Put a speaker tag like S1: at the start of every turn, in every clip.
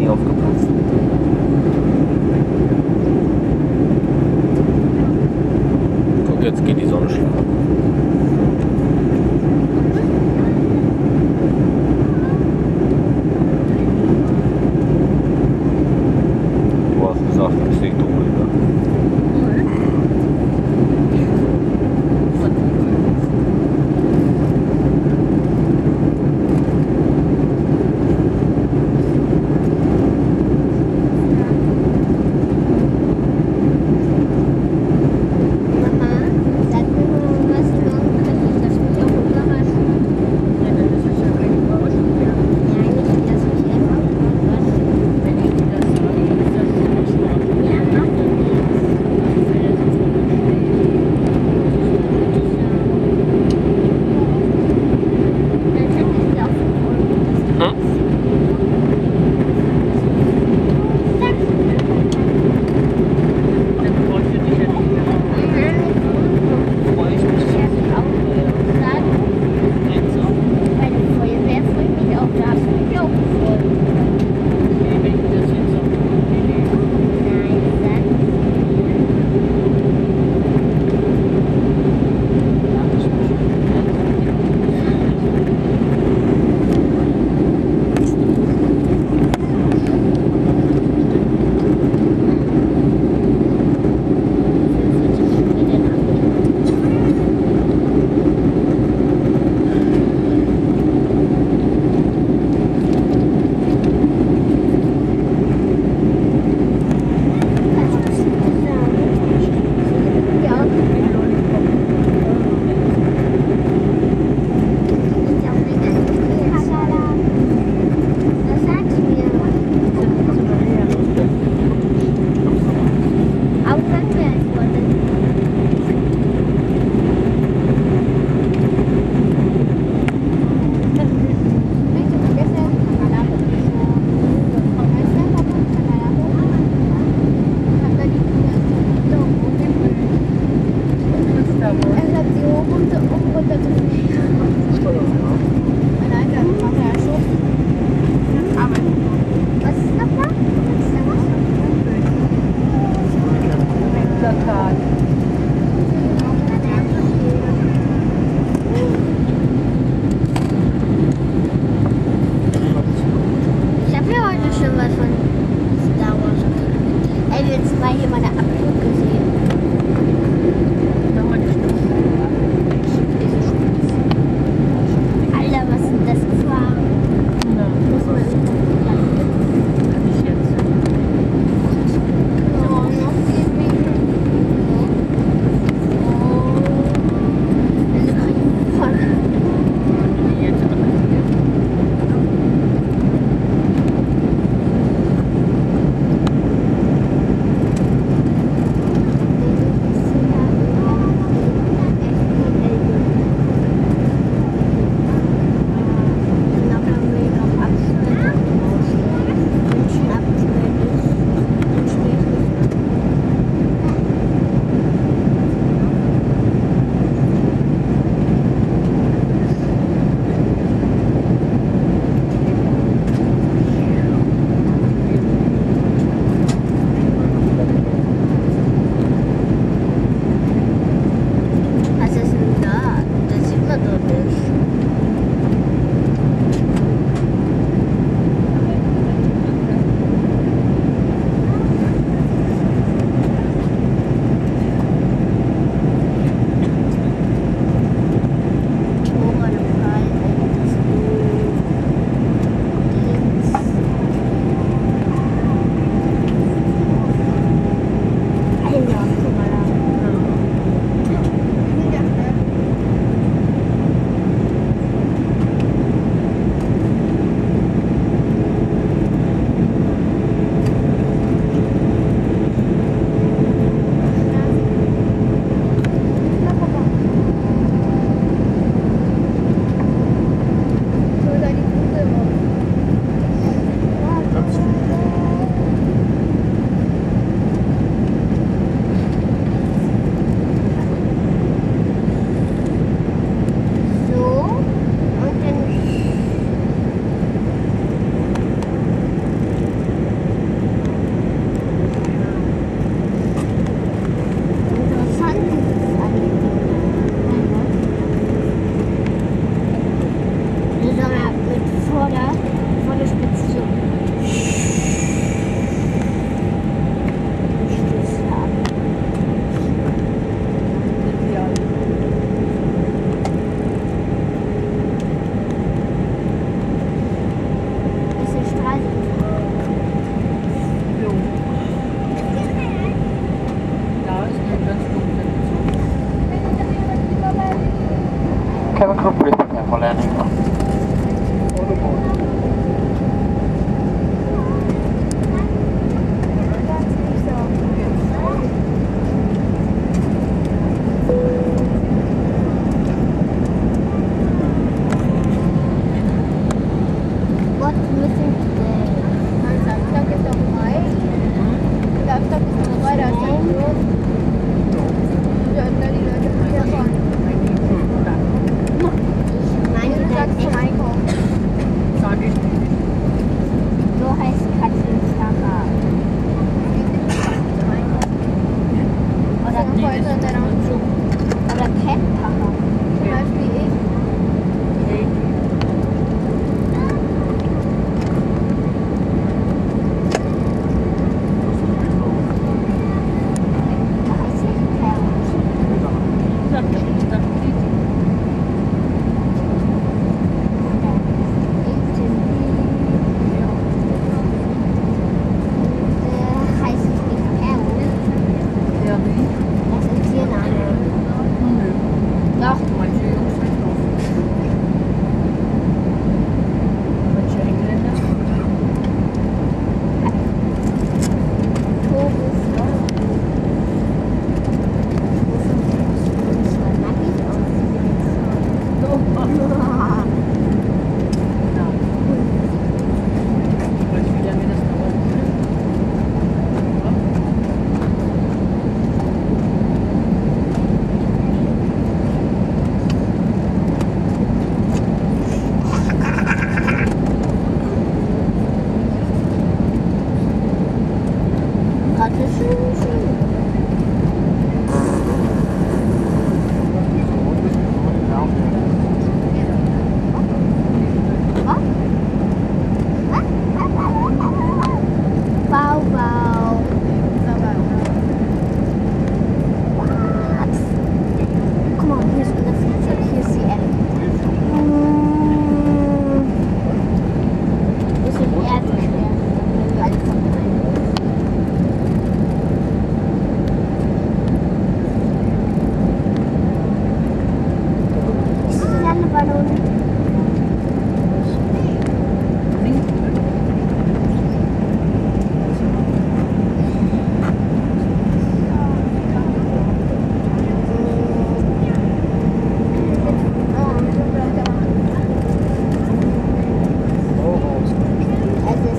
S1: nie aufgepasst. Guck, jetzt geht die Sonne schlafen. Du hast gesagt, es ist nicht dunkel, ne?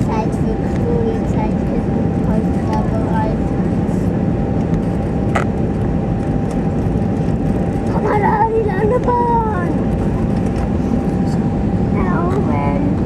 S2: Zeit für Studienzeit ist heute bereit. Komm mal da, die Landebahn! Erlauben!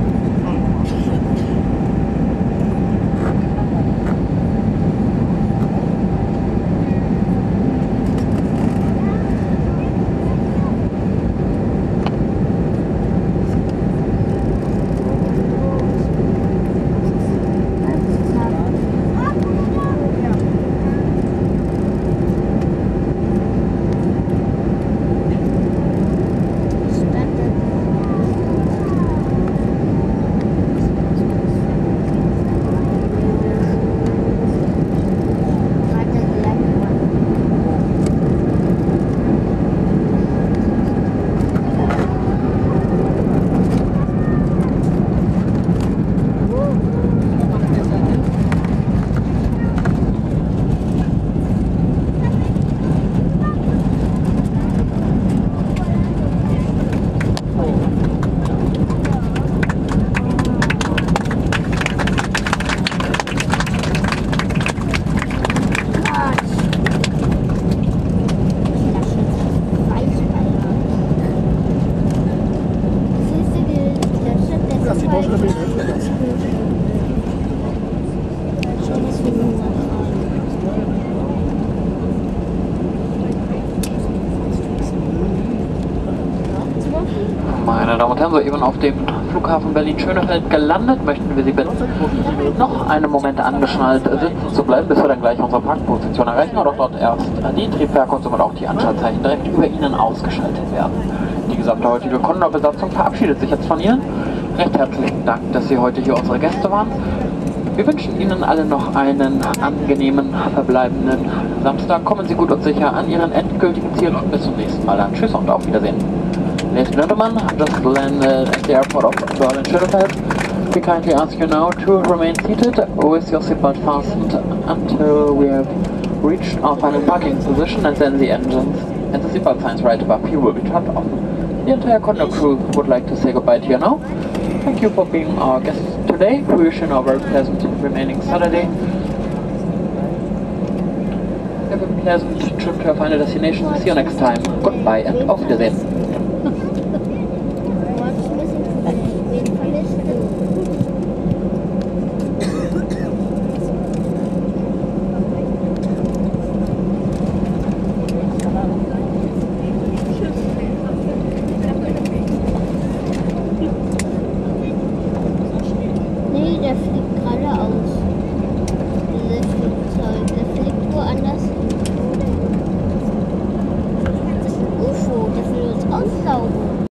S3: Meine Damen und Herren, soeben auf dem Flughafen Berlin-Schönefeld gelandet, möchten wir Sie bitten, noch einen Moment angeschnallt sitzen zu bleiben, bis wir dann gleich unsere Parkposition erreichen oder dort erst die Triebwerke und somit auch die Anschaltzeichen direkt über Ihnen ausgeschaltet werden. Die gesamte heutige Condor-Besatzung verabschiedet sich jetzt von Ihnen. Recht herzlichen Dank, dass Sie heute hier unsere Gäste waren. Wir wünschen Ihnen allen noch einen angenehmen, verbleibenden Samstag. Kommen Sie gut und sicher an Ihren endgültigen Ziel und bis zum nächsten Mal. Dann tschüss und auf Wiedersehen. Ladies and gentlemen, just landed at the airport of Berlin-Schönefeld. We kindly ask you now to remain seated with your seatbelt fastened until we have reached our final parking position, and then the engines and the seatbelt signs right above you will be turned off. The entire Condor crew would like to say goodbye to you now. Thank you for being our guests today. We wish you now a very pleasant remaining Saturday. Have a pleasant trip to your final destination. See you next time. Goodbye and auf Wiedersehen.
S2: Wen vermisst du? Nee, der fliegt gerade.